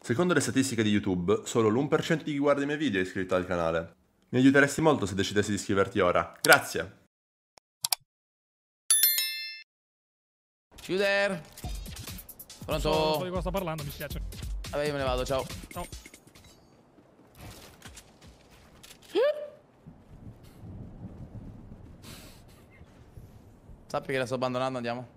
Secondo le statistiche di YouTube, solo l'1% di chi guarda i miei video è iscritto al canale. Mi aiuteresti molto se decidessi di iscriverti ora. Grazie! Chiuder! Pronto? Non so di cosa sta parlando, mi spiace. Vabbè, io me ne vado, ciao. Ciao. Sappi che la sto abbandonando, andiamo.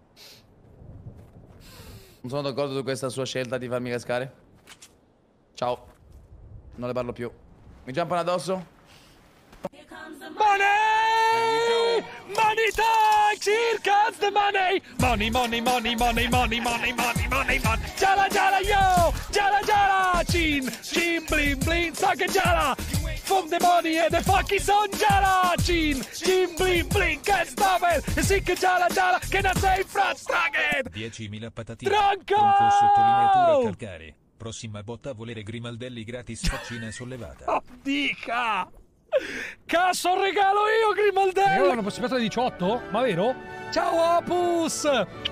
Non sono d'accordo su questa sua scelta di farmi cascare. Ciao. Non le parlo più. Mi giampano addosso? Money! Money time! Here comes the money! Money, money, money, money, money, money, money, money, money! Jala, jala, yo! Jala, jala! Chin, chin, blin, blin, sacca jala! From the money and the fucking son jala! Chin, chin, blin, blin, can't stop it! Sick jala, jala, che non sei frustrated! 10.000 patatine. Tronco! Con sottolineatura calcare. Prossima botta a volere Grimaldelli gratis faccina sollevata. Oh, dica! Cazzo, regalo io, Grimaldelli! Io hanno possibilità di 18? Ma vero? Ciao, Opus!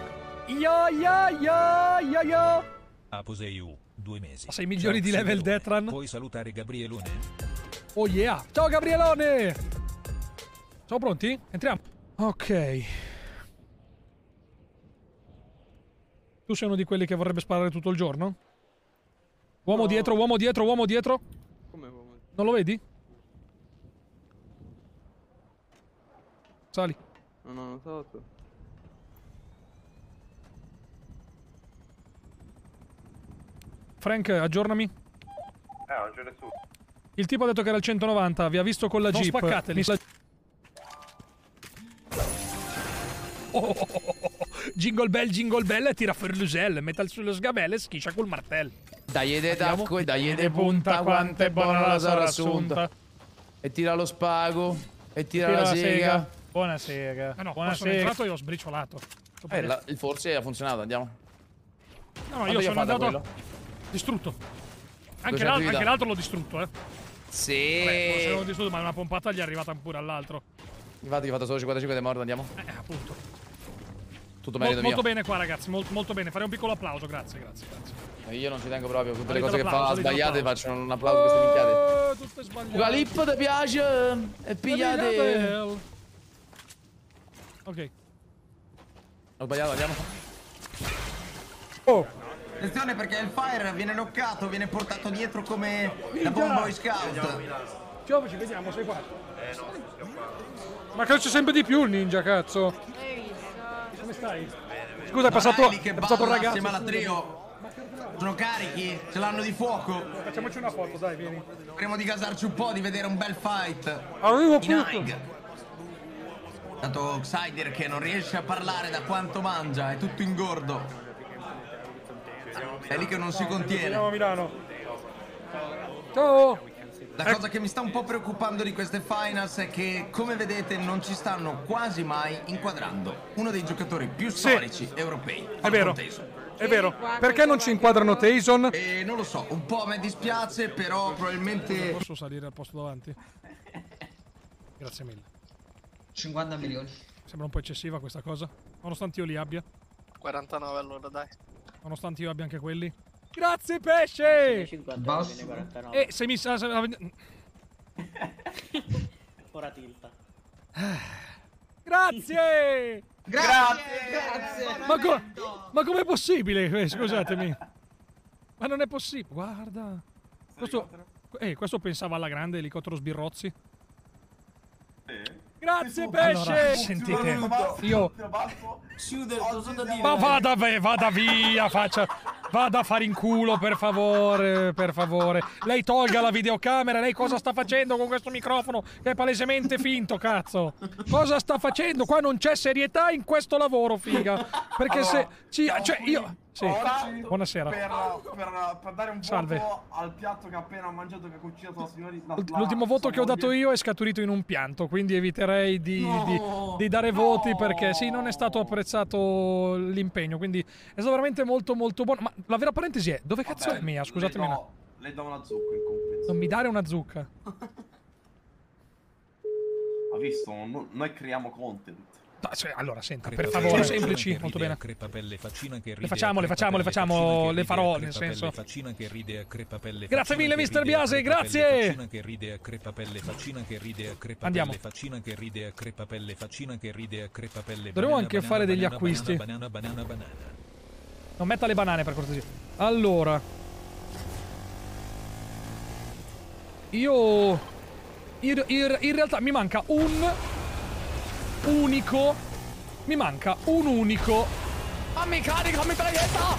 Yo! Aposeiu, 2 mesi. Ma sei migliori di level Signore. Detran? Puoi salutare Gabrielone? Oh yeah! Ciao, Gabrielone! Siamo pronti? Entriamo. Ok. Tu sei uno di quelli che vorrebbe sparare tutto il giorno? Uomo dietro, uomo dietro, uomo dietro. Come uomo? Non lo vedi? Sali. No, non so. Frank, aggiornami. Non c'è nessuno. Il tipo ha detto che era il 190, vi ha visto con la Jeep. spaccateli. Jingle bell, tira fuori l'usel, metta sullo sgabello e schiscia col martello. Dai de Andiamo. tacco e dai de punta, quanto è buona la sarà assunta. E tira lo spago, e tira la sega. Buonasera. Ah no, quando sono Buonasera. entrato io ho sbriciolato. Forse ha funzionato, andiamo. No, io sono andato quello? distrutto. Anche Cos'è attività? l'altro l'ho distrutto, Sì. Vabbè, se l'ho distrutto, ma una pompata gli è arrivata pure all'altro. Infatti ho fatto solo 55 ed è morto, andiamo. Appunto. Tutto merito mio. Molto bene qua, ragazzi, molto bene. Farei un piccolo applauso, grazie. Io non ci tengo proprio, tutte le Valida cose che fa l'applauso, valida sbagliate l'applauso. faccio un applauso a queste minchiate. Tutte sbagliate. Galippo ti piace? E pigliate. Ok. Ho sbagliato, andiamo. Attenzione perché il fire viene knoccato, viene portato dietro come da buon boy scout. Ci vediamo, sei qua. Ma cresce sempre di più il ninja, cazzo. Come stai? Scusa, è passato Riley che un ragazzo. assieme alla trio. Sono carichi, ce l'hanno di fuoco. Facciamoci una foto, dai, vieni. Speriamo di gasarci un po', di vedere un bel fight. Arrivo In tutto. Haig. Tanto Xider che non riesce a parlare da quanto mangia, è tutto ingordo. È lì che non si contiene. Andiamo a Milano. Ciao. La cosa che mi sta un po' preoccupando di queste finals è che, come vedete, non ci stanno quasi mai inquadrando uno dei giocatori più storici europei. È vero. Tyson. È vero. Perché non ci inquadrano Tyson? E non lo so, un po' a me dispiace, però probabilmente... Posso salire al posto davanti? Grazie mille. 50 milioni. Sembra un po' eccessiva questa cosa. Nonostante io li abbia. 49 allora, dai. Nonostante io abbia anche quelli. Grazie pesce! 50 E se mi sa... Ora tilta. Grazie! Grazie! Ma com'è possibile? Scusatemi. Ma non è possibile. Guarda. Questo pensava alla grande, elicottero sbirrozzi. Grazie pesce! Allora, sentite, io... Ma vada via, vada a fare in culo, per favore, per favore. Lei tolga la videocamera, lei cosa sta facendo con questo microfono che è palesemente finto, cazzo? Cosa sta facendo? Qua non c'è serietà in questo lavoro, figa. Perché se... Cioè, io... Sì, buonasera. Per dare un Salve. voto al piatto che ha appena mangiato, che ha cucinato la signorina. L'ultimo voto che ho dato io è scaturito in un pianto, quindi eviterei di dare voti perché sì, non è stato apprezzato l'impegno, quindi è stato veramente molto molto buono. Ma la vera parentesi è, dove cazzo è Mia? Scusatemi. Le do una zucca in compenso. Non mi dare una zucca. Ha visto? Noi creiamo content. Cioè, allora, senta, per Crepa favore, pelle semplici, che molto ride, bene. crepapelle faccina che ride, Le facciamo, crepapelle le faccina che farò, ride, nel crepapelle senso. faccina che ride, crepapelle Grazie faccina mille, che Mr. ride, Biase, crepapelle grazie! faccina che ride, crepapelle faccina che ride, Andiamo. crepapelle faccina che ride, crepapelle faccina che ride, crepapelle. Dovremmo anche fare degli acquisti. Banana. Non metta le banane per cortesia. Allora. Io... In realtà mi manca un unico... Mi manca un unico... Fammi carico, mitraglietta!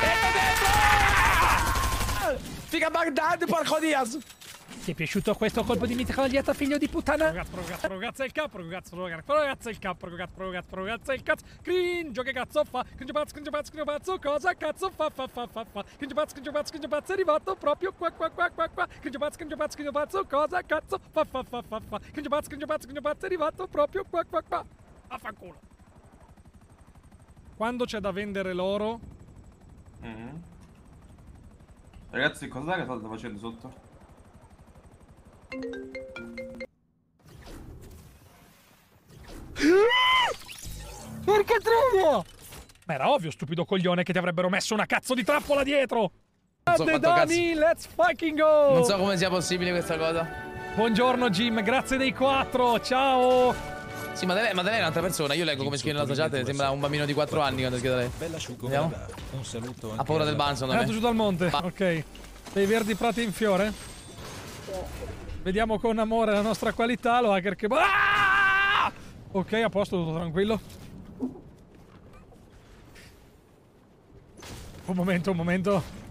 Figa Baghdad, porco Diaz! Ti è piaciuto questo colpo di mitraglietta, figlio di puttana? Ragazzo il capo, ragazzo il capo, ragazzo il cazzo. Cringio, che cazzo fa? Cringio pazzo, cosa cazzo fa? Cringio pazzo, è arrivato proprio qua. Cringio pazzo, cosa cazzo fa? Cringio pazzo, è arrivato proprio qua. Affanculo. Quando c'è da vendere l'oro? Ragazzi, cos'è che state facendo sotto? Porca troia! Ma era ovvio, stupido coglione, che ti avrebbero messo una cazzo di trappola dietro! so quanto Dani, let's fucking go! Non so come sia possibile questa cosa. Buongiorno Jim, grazie dei 4, ciao! Sì, ma lei è un'altra persona. Io leggo come scrive nella sua chat, sembra un bambino di 4 anni quando scrive lei. Bella asciugo. Vediamo. Un saluto anche Ha paura del banzo, È non andato è? giù dal monte, ok. Dei verdi prati in fiore? Vediamo con amore la nostra qualità, lo hacker che... Ah! Ok, a posto, tutto tranquillo. Un momento.